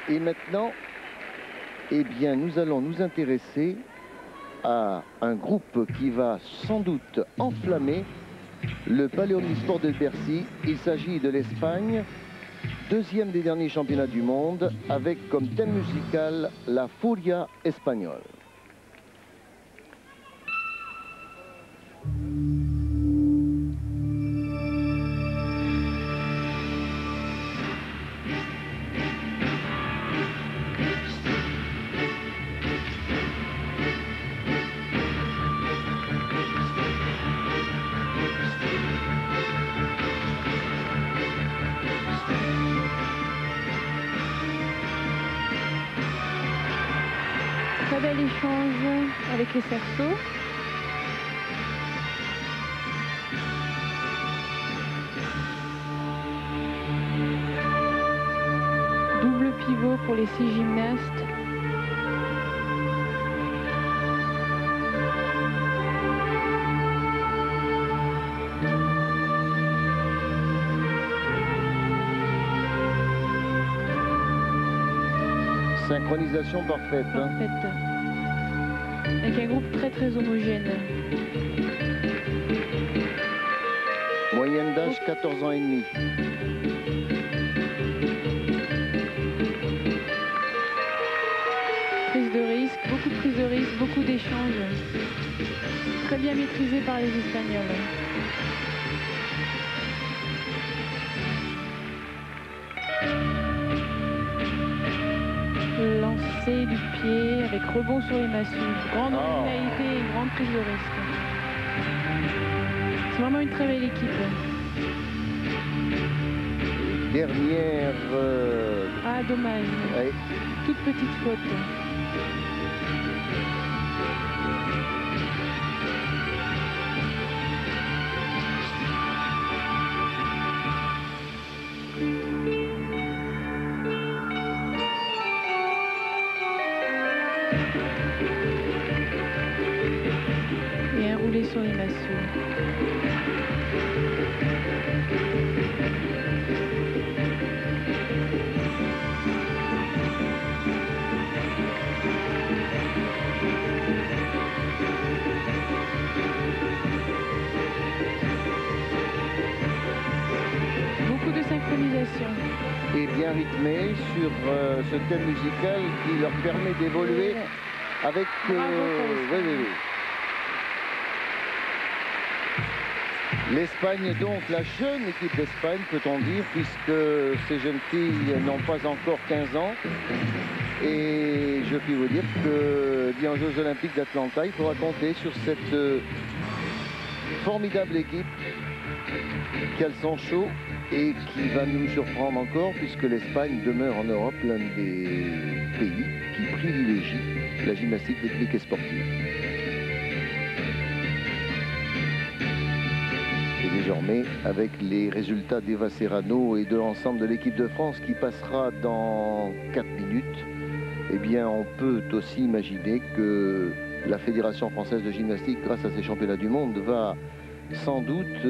Et maintenant, eh bien, nous allons nous intéresser à un groupe qui va sans doute enflammer le Palais Omnisport de Bercy. Il s'agit de l'Espagne, deuxième des derniers championnats du monde, avec comme thème musical la Furia espagnole. Très bel échange avec les cerceaux. Double pivot pour les 6 gymnastes. Synchronisation parfaite. Parfaite. Avec un groupe très homogène. Moyenne d'âge 14 ans et demi. Prise de risque, beaucoup de prise de risque, beaucoup d'échanges. Très bien maîtrisé par les Espagnols. Lancer du pied avec rebond sur les massues. Grande originalité et une grande prise de risque. C'est vraiment une très belle équipe. Dernière... Ah, dommage. Ouais. Toute petite faute. Et un roulé sur les massues. Beaucoup de synchronisation. Et bien rythmé sur ce thème musical qui leur permet d'évoluer avec... oui. L'Espagne, donc, la jeune équipe d'Espagne, peut-on dire, puisque ces jeunes filles n'ont pas encore 15 ans. Et je puis vous dire que, bien aux Jeux Olympiques d'Atlanta, il faudra compter sur cette formidable équipe qui a le sang chaud et qui va nous surprendre encore, puisque l'Espagne demeure en Europe l'un des pays qui privilégie la gymnastique technique et sportive. Et désormais, avec les résultats d'Eva Serrano et de l'ensemble de l'équipe de France qui passera dans 4 minutes, eh bien, on peut aussi imaginer que la Fédération française de gymnastique, grâce à ces championnats du monde, va sans doute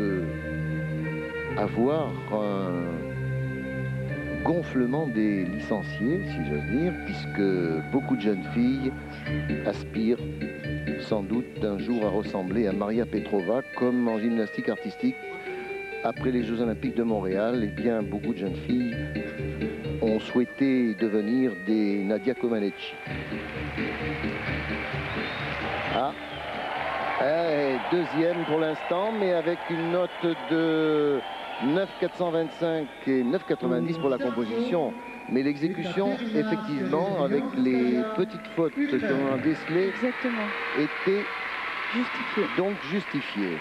avoir un gonflement des licenciés, si j'ose dire, puisque beaucoup de jeunes filles aspirent sans doute un jour à ressembler à Maria Petrova, comme en gymnastique artistique. Après les Jeux Olympiques de Montréal, eh bien, beaucoup de jeunes filles ont souhaité devenir des Nadia Comaneci. Ah, deuxième pour l'instant, mais avec une note de 9,425 et 9,90 pour la composition. Mais l'exécution, effectivement, avec les petites fautes que l'on a décelées, était Justifié. donc justifiée.